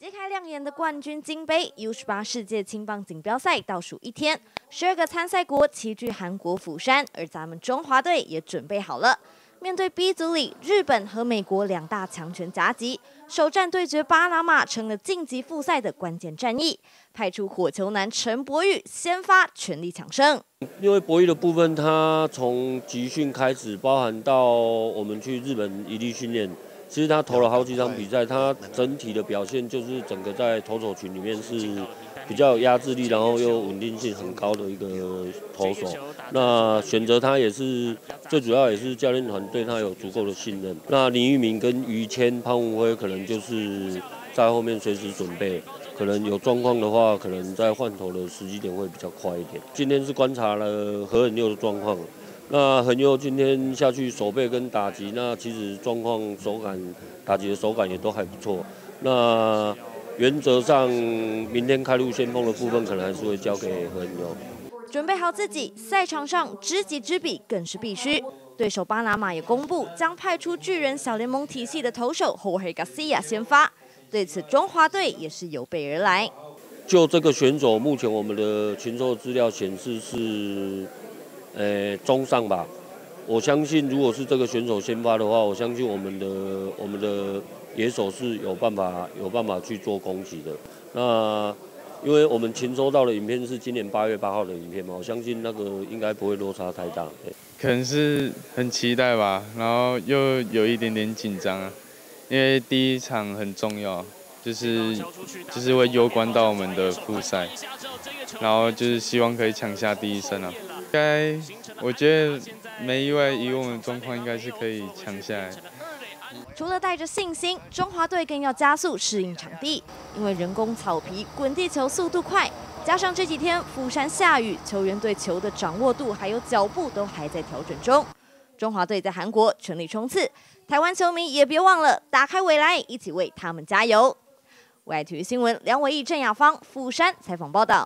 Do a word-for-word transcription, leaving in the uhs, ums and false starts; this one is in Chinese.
揭开亮眼的冠军金杯 U 十八世界青棒锦标赛倒数一天，十二个参赛国齐聚韩国釜山，而咱们中华队也准备好了。面对 B 组里日本和美国两大强权夹击，首战对决巴拿马成了晋级复赛的关键战役，派出火球男陈柏宇先发，全力抢胜。 因为博弈的部分，他从集训开始，包含到我们去日本异地训练。 其实他投了好几场比赛，他整体的表现就是整个在投手群里面是比较有压制力，然后又稳定性很高的一个投手。那选择他也是最主要，也是教练团对他有足够的信任。那林玉明跟于谦、潘文辉可能就是在后面随时准备，可能有状况的话，可能在换投的时机点会比较快一点。今天是观察了何很佑的状况。 那恒佑今天下去手背跟打击，那其实状况、手感、打击的手感也都还不错。那原则上，明天开路先锋的部分可能还是会交给恒佑。 准备好自己，赛场上知己知彼更是必须。对手巴拿马也公布将派出巨人小联盟体系的投手 Jorge Garcia 先发，对此中华队也是有备而来。 就这个选手，目前我们的群兽资料显示是。 呃，中上吧，我相信如果是这个选手先发的话，我相信我们的我们的野手是有办法有办法去做攻击的。那因为我们禽收到的影片是今年八月八号的影片嘛，我相信那个应该不会落差太大。 可能是很期待吧，然后又有一点点紧张啊，因为第一场很重要，就是就是会攸关到我们的复赛，然后就是希望可以抢下第一胜啊。 应该，我觉得没意外，以我们的状况应该是可以抢下来。 除了带着信心，中华队更要加速适应场地，因为人工草皮、滚地球速度快，加上这几天釜山下雨，球员对球的掌握度还有脚步都还在调整中。中华队在韩国全力冲刺，台湾球迷也别忘了打开未来，一起为他们加油。未来体育新闻，梁伟毅、郑雅芳，釜山采访报道。